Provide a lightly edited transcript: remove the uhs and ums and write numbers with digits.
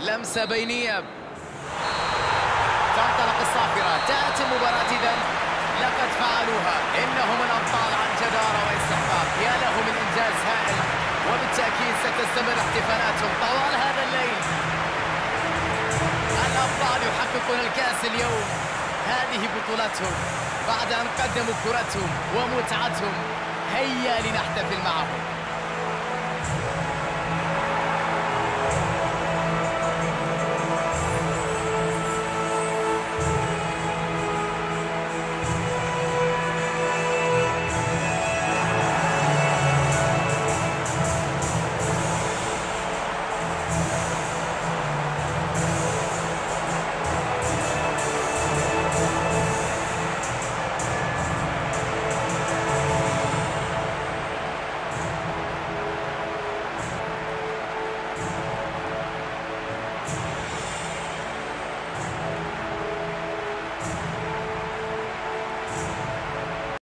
لمسة بينية، تنطلق الصافرة، تأتي المباراة إذن لقد فعلوها، إنهم الأبطال عن جدارة واستحقاق. يا له من إنجاز هائل، وبالتأكيد ستستمر احتفالاتهم طوال هذا الليل. الأبطال يحققون الكأس اليوم، هذه بطولتهم بعد أن قدموا كرتهم ومتعتهم. هيا لنحتفل معهم.